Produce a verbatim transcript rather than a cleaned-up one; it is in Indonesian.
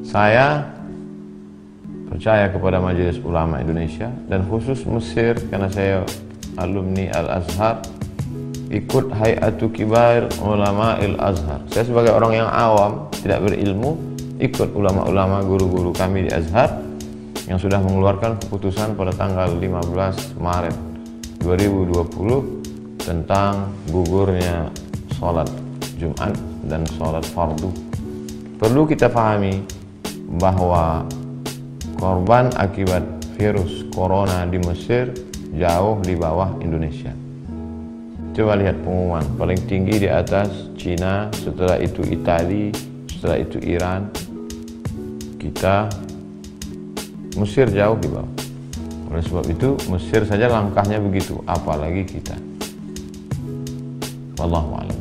Saya percaya kepada Majelis Ulama Indonesia dan khusus Mesir karena saya alumni Al-Azhar, ikut Hay'atu Kibar Ulama Al-Azhar. Saya sebagai orang yang awam, tidak berilmu, ikut ulama-ulama guru-guru kami di Azhar yang sudah mengeluarkan keputusan pada tanggal lima belas Maret dua ribu dua puluh tentang gugurnya sholat Jumat dan sholat fardu. Perlu kita pahami bahwa korban akibat virus corona di Mesir jauh di bawah Indonesia. Coba lihat pengumuman, paling tinggi di atas Cina, setelah itu Italia, setelah itu Iran, kita Mesir jauh di bawah. Oleh sebab itu Mesir saja langkahnya begitu, apalagi kita. Wallahu a'lam.